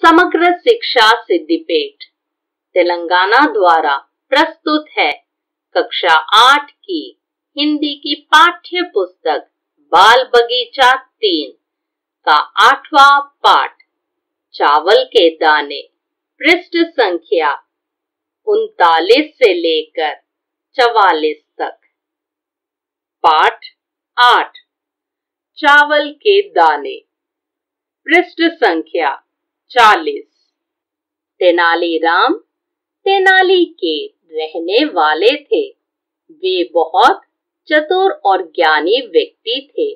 समग्र शिक्षा सिद्धिपेट तेलंगाना द्वारा प्रस्तुत है कक्षा 8 की हिंदी की पाठ्य पुस्तक बाल बगीचा 3 का 8वां पाठ चावल के दाने, पृष्ठ संख्या 39 से लेकर 44 तक। पाठ 8 चावल के दाने, पृष्ठ संख्या 40। तेनालीराम तेनाली के रहने वाले थे। वे बहुत चतुर और ज्ञानी व्यक्ति थे।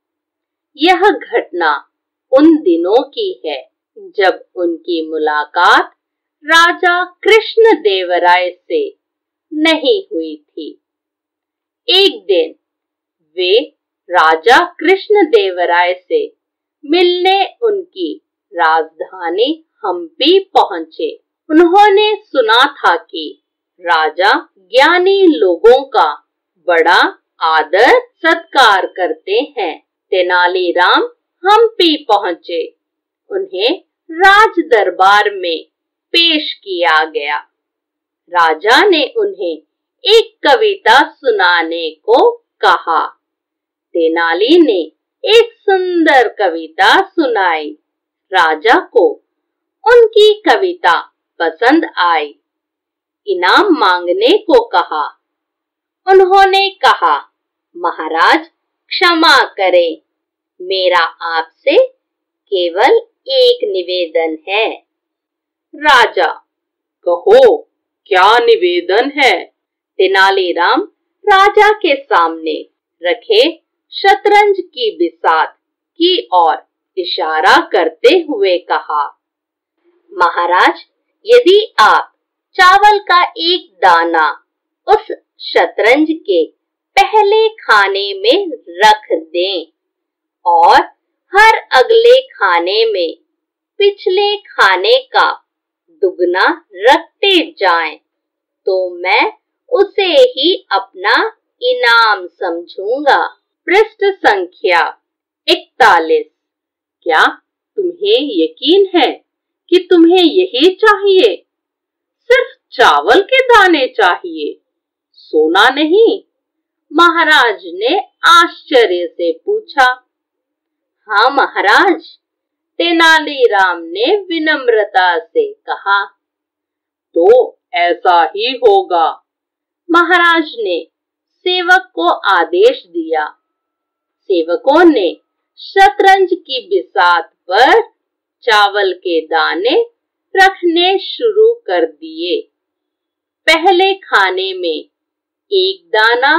यह घटना उन दिनों की है जब उनकी मुलाकात राजा कृष्णदेवराय से नहीं हुई थी। एक दिन वे राजा कृष्णदेवराय से मिलने उनकी राजधानी हम्पी पहुंचे। उन्होंने सुना था कि राजा ज्ञानी लोगों का बड़ा आदर सत्कार करते हैं। तेनालीराम हम्पी पहुंचे। उन्हें राज दरबार में पेश किया गया। राजा ने उन्हें एक कविता सुनाने को कहा। तेनाली ने एक सुंदर कविता सुनाई। राजा को उनकी कविता पसंद आई। इनाम मांगने को कहा। उन्होंने कहा, महाराज क्षमा करें, मेरा आपसे केवल एक निवेदन है। राजा, कहो क्या निवेदन है? तेनालीराम राजा के सामने रखे शतरंज की बिसात की ओर इशारा करते हुए कहा, महाराज, यदि आप चावल का एक दाना उस शतरंज के पहले खाने में रख दें और हर अगले खाने में पिछले खाने का दुगना रखते जाएं, तो मैं उसे ही अपना इनाम समझूंगा। पृष्ठ संख्या 41। क्या तुम्हें यकीन है कि तुम्हें यही चाहिए? सिर्फ चावल के दाने चाहिए, सोना नहीं? महाराज ने आश्चर्य से पूछा। हाँ महाराज, तेनालीराम ने विनम्रता से कहा। तो ऐसा ही होगा। महाराज ने सेवक को आदेश दिया। सेवकों ने शतरंज की बिसात पर चावल के दाने रखने शुरू कर दिए। पहले खाने में 1 दाना,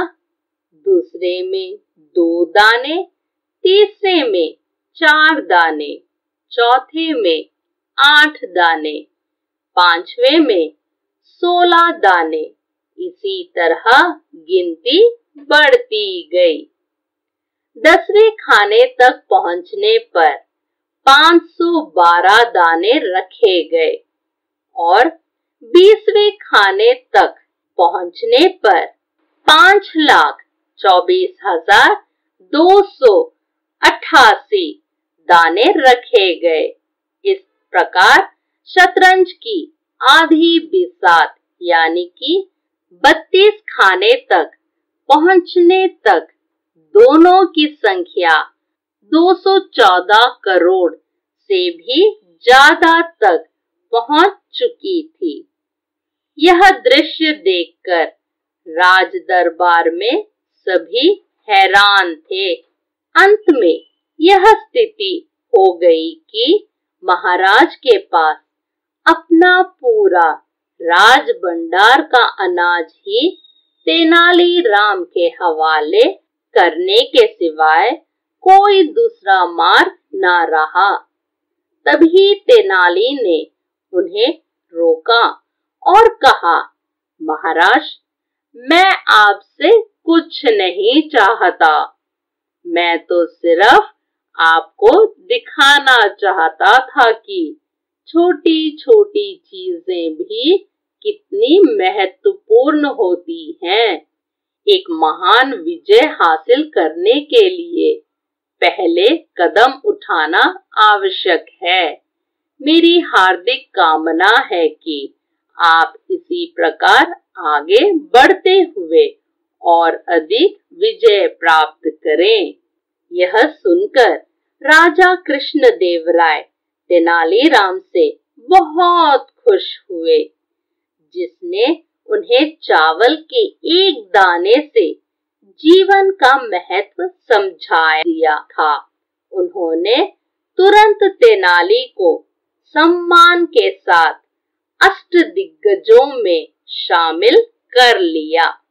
दूसरे में 2 दाने, तीसरे में 4 दाने, चौथे में 8 दाने, 5वें में 16 दाने। इसी तरह गिनती बढ़ती गई। 10वें खाने तक पहुंचने पर 512 दाने रखे गए और 20वें खाने तक पहुंचने पर 5,24,288 दाने रखे गए। इस प्रकार शतरंज की आधी बिसात यानी कि 32 खाने तक पहुंचने तक दोनों की संख्या 214 करोड़ से भी ज्यादा तक पहुंच चुकी थी। यह दृश्य देखकर राज दरबार में सभी हैरान थे। अंत में यह स्थिति हो गई कि महाराज के पास अपना पूरा राज भंडार का अनाज ही तेनालीराम के हवाले करने के सिवाय कोई दूसरा मार्ग न रहा। तभी तेनाली ने उन्हें रोका और कहा, महाराज, मैं आपसे कुछ नहीं चाहता। मैं तो सिर्फ आपको दिखाना चाहता था कि छोटी छोटी चीजें भी कितनी महत्वपूर्ण होती हैं। एक महान विजय हासिल करने के लिए पहले कदम उठाना आवश्यक है। मेरी हार्दिक कामना है कि आप इसी प्रकार आगे बढ़ते हुए और अधिक विजय प्राप्त करें। यह सुनकर राजा कृष्णदेवराय तेनालीराम से बहुत खुश हुए, जिसने उन्हें चावल के एक दाने से जीवन का महत्व समझा दिया था। उन्होंने तुरंत तेनाली को सम्मान के साथ अष्टदिग्गजों में शामिल कर लिया।